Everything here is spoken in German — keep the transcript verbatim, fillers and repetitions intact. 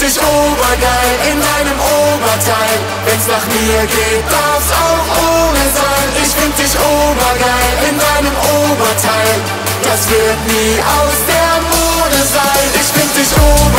dich obergeil in deinem Oberteil. Wenn's nach mir geht, darf's auch ohne sein. Ich find dich obergeil in deinem Oberteil. Das wird nie aus der Mode sein. Ich find dich obergeil.